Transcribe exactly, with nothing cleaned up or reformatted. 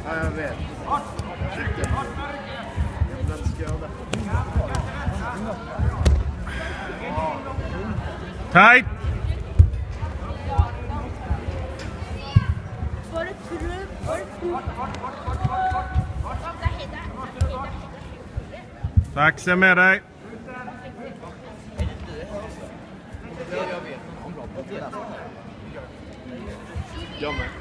Ja, jag vet. Jävla skada. Tight! Taxa med dig. Jag med.